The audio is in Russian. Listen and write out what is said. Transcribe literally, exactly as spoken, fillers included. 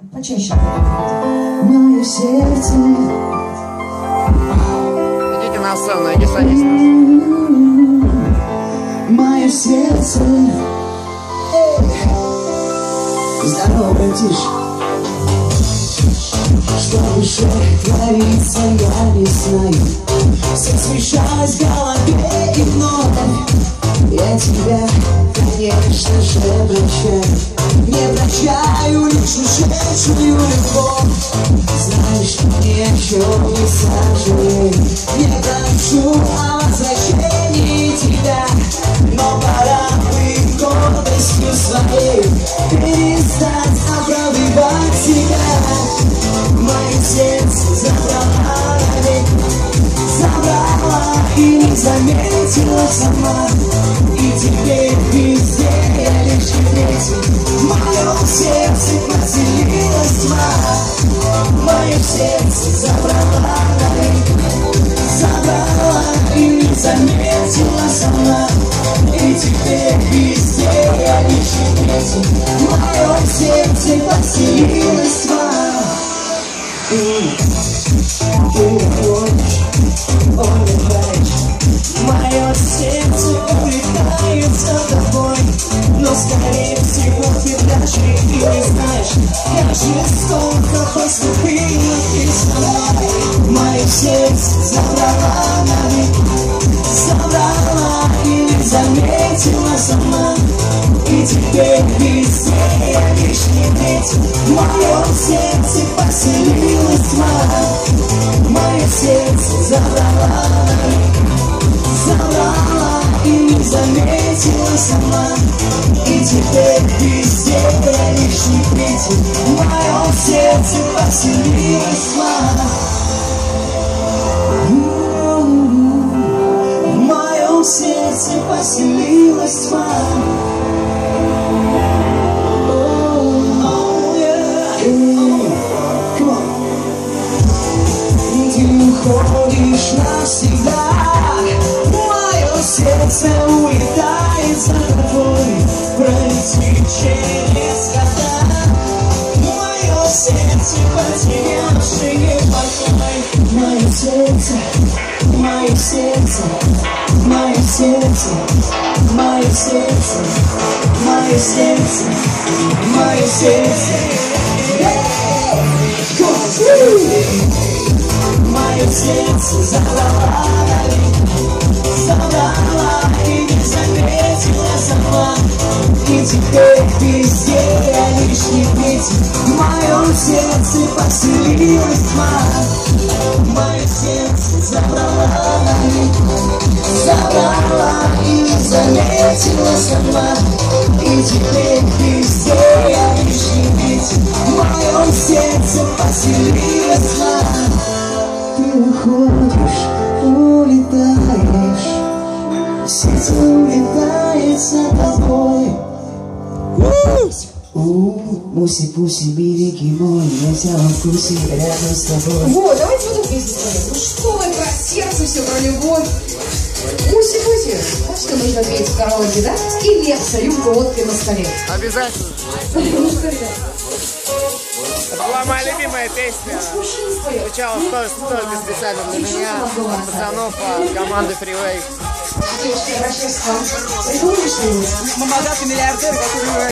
почаще. Мое сердце. Идите на сцену, иди садись. Мое сердце. Здорово, братиш. Что в душе творится, я не знаю. Все смешалось в голове и вновь. Я тебя, конечно же, прощаю. Не прощаю лишь ушедшую любовь. Знаешь, ни о чем не сожалею. Не прошу о возвращении тебя, но пора бы гордостью своей перестать оправдывать себя. Мое сердце забрала навек, забрала и не заметила сама. И теперь везде я лишь встретил. В моем сердце поселилась тьма. Мое сердце забрала навек, забрала и не заметила сама. И теперь везде я лишь встретил. В моем сердце поселилась тьма. Ты уходишь, улетаешь. Мое сердце улетает за тобой, но скорее всего ты даже и не знаешь, как жестоко поступила ты со мной. Мое сердце забрала навек, забрала и не заметила сама. И теперь везде я лишь не метил. В моем сердце поселилась тьма. Мое сердце забрала навек, забрала и не заметила сама. И теперь везде я лишь не метил. В моем сердце поселилась тьма. В моем сердце поселилась тьма. Уходишь навсегда, мое сердце улетает за тобой, пролетит через года. Мое сердце потерявшее покой. Мое сердце, мое сердце, мое сердце, мое сердце, мое сердце, мое сердце. Мое сердце забрала навек, забрала и не заметила сама. И теперь везде я лишь не метил. В моем сердце поселилась тьма. Мое сердце забрала навек, забрала и не заметила сама. И теперь везде я лишь не метил. В моем сердце поселилась тьма. Ты уходишь, улетаешь, сердце улетает за тобой. Муси-пуси, береги мой, я тебя в вкусе рядом с тобой. Вот, давайте вот эту песню споем. Ну что вы про сердце, все про любовь. Муси-пуси, вот что нужно петь в караоке, да? И Лепса, рюмка водки на столе. Обязательно. Это была моя любимая песня. Звучала только специально для меня, пацанов команды Freeway. Девушка, я обращаюсь к вам. Придумали что-нибудь? Мамадат и миллиардер, который